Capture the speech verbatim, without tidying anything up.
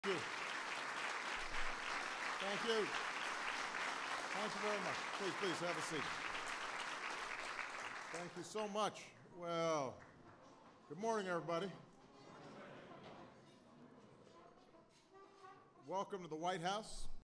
Thank you. Thank you. Thank you very much. Please, please, have a seat. Thank you so much. Well, good morning, everybody. Welcome to the White House.